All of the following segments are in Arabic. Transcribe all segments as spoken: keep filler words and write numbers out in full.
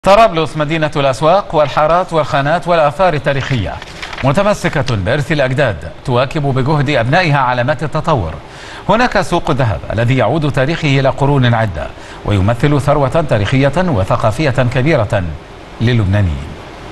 طرابلس مدينة الأسواق والحارات والخانات والآثار التاريخية، متمسكة بإرث الأجداد تواكب بجهد أبنائها علامات التطور. هناك سوق الذهب الذي يعود تاريخه إلى قرون عدة ويمثل ثروة تاريخية وثقافية كبيرة للبنانيين.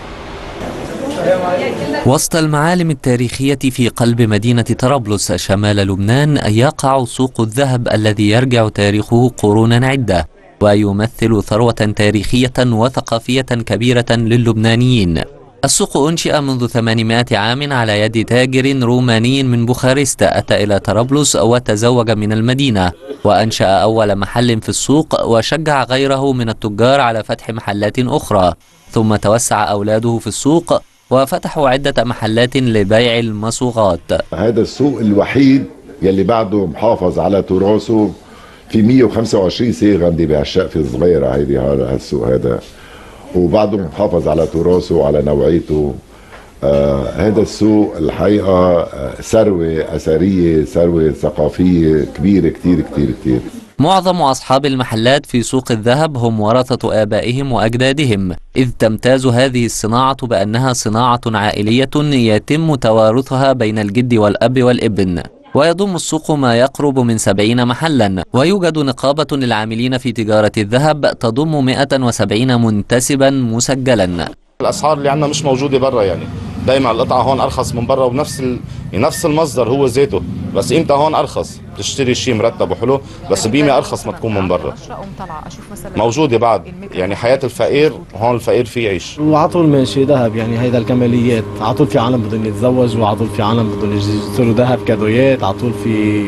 وسط المعالم التاريخية في قلب مدينة طرابلس شمال لبنان يقع سوق الذهب الذي يرجع تاريخه قرونا عدة ويمثل ثروة تاريخية وثقافية كبيرة للبنانيين. السوق أنشئ منذ ثمانمائة عام على يد تاجر روماني من بوخارست أتى إلى طرابلس وتزوج من المدينة، وأنشأ أول محل في السوق وشجع غيره من التجار على فتح محلات أخرى، ثم توسع أولاده في السوق وفتحوا عدة محلات لبيع المصوغات. هذا السوق الوحيد يلي بعده محافظ على تراثه، في مئة وخمسة وعشرين صاغة عندي بهالشقفة الصغيرة هيدي هالسوق هذا، وبعده محافظ على تراثه وعلى نوعيته. آه هذا السوق الحقيقة ثروة أثرية، ثروة ثقافية كبيرة كتير كتير كتير. معظم أصحاب المحلات في سوق الذهب هم ورثة آبائهم وأجدادهم، إذ تمتاز هذه الصناعة بأنها صناعة عائلية يتم توارثها بين الجد والأب والابن. ويضم السوق ما يقرب من سبعين محلا، ويوجد نقابة للعاملين في تجارة الذهب تضم مئة وسبعين منتسبا مسجلا. الأسعار اللي عندنا مش موجودة برا، يعني دايما القطعة هون أرخص من برا، ونفس ال... نفس المصدر هو ذاته، بس قيمتها هون أرخص، تشتري شيء مرتب وحلو بس بقيمة أرخص ما تكون من برا. موجودة بعد، يعني حياة الفقير هون الفقير فيه يعيش. وعطول ماشي ذهب، يعني هيدا الكماليات، عطول في عالم بدهم يتزوجوا، وعطول في عالم بدهم يشتروا ذهب كادويات، عطول في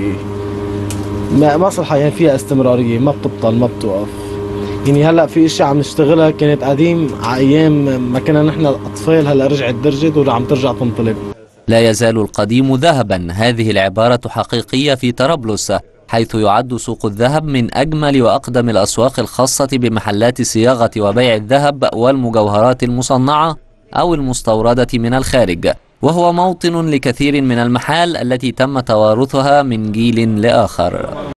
مصلحة يعني فيها استمرارية، ما بتبطل ما بتوقف. يعني هلا في اشياء عم نشتغلها كانت قديم على ايام ما كنا نحن اطفال، هلا رجعت درجت وعم ترجع تنطلب. لا يزال القديم ذهبا، هذه العبارة حقيقية في طرابلس، حيث يعد سوق الذهب من أجمل وأقدم الأسواق الخاصة بمحلات صياغة وبيع الذهب والمجوهرات المصنعة أو المستوردة من الخارج، وهو موطن لكثير من المحال التي تم توارثها من جيل لآخر.